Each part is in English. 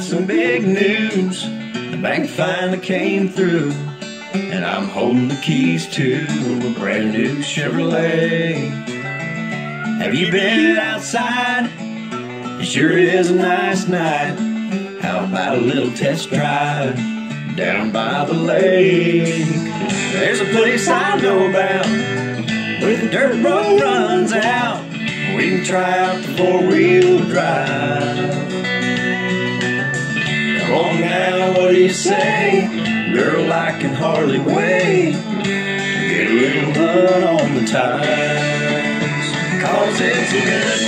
some big news. The bank finally came through, and I'm holding the keys to a brand new Chevrolet. Have you been outside? It sure is a nice night. How about a little test drive down by the lake? There's a place I know about where the dirt road runs out. We can try out the four-wheel drive. Come on now, what do you say? Girl, I can hardly wait to get a little mud on the tires. 'Cause it's a good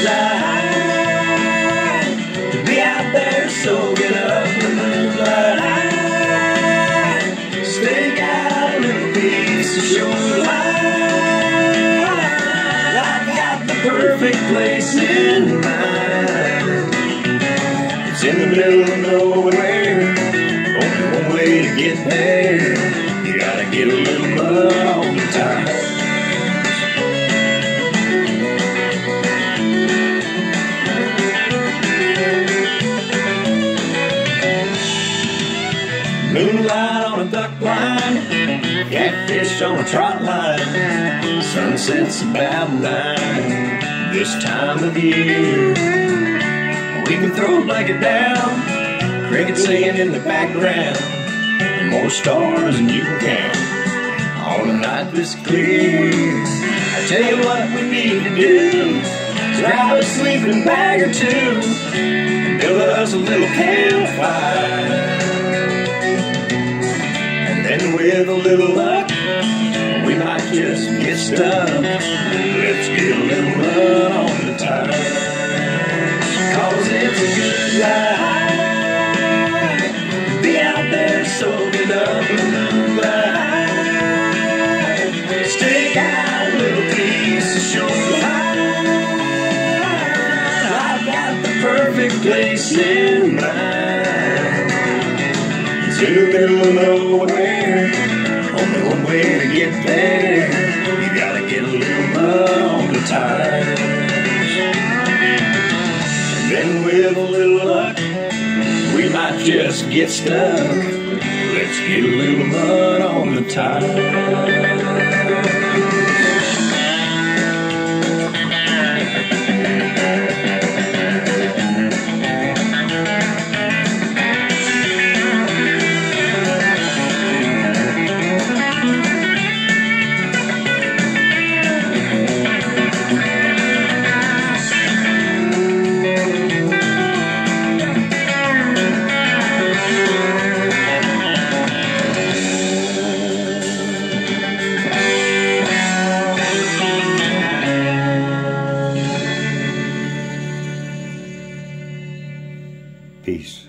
night to be out there soaking up the moonlight. Stake out a little piece of shoreline. I've got the perfect place in mind. It's in the middle of nowhere, only one way to get there. You gotta get a little mud on the tires. Moonlight on a duck line, catfish on a trot line. Sunset's about 9 this time of year. We can throw a blanket down, crickets singing in the background, and more stars than you can count on a night this clear. I tell you what we need to do is grab a sleeping bag or two and build us a little campfire. And with a little luck, we might just get stuck. Let's get a little mud on the tires. 'Cause it's a good night to be out there soaking up the moonlight. Stick out a little piece of shoreline. I've got the perfect place in mind. It's in the middle of nowhere, only one way to get there. You gotta get a little mud on the tires. And then with a little luck, we might just get stuck. Let's get a little mud on the tires. Peace.